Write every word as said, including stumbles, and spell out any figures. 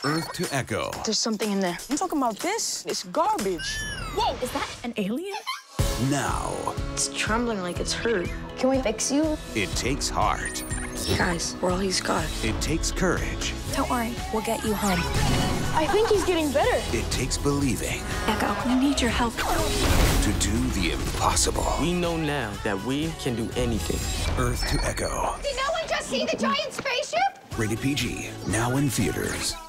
Earth to Echo. There's something in there. I'm talking about this. It's garbage. Whoa, is that an alien? Now. It's trembling like it's hurt. Can we fix you? It takes heart. Guys, we're all he's got. It takes courage. Don't worry, we'll get you home. I think he's getting better. It takes believing. Echo, we need your help. To do the impossible. We know now that we can do anything. Earth to Echo. Did no one just see the giant spaceship? Rated P G. Now in theaters.